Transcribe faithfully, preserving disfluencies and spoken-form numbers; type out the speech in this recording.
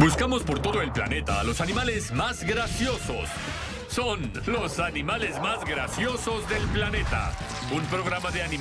Buscamos por todo el planeta a los animales más graciosos. Son los animales más graciosos del planeta. Un programa de animales.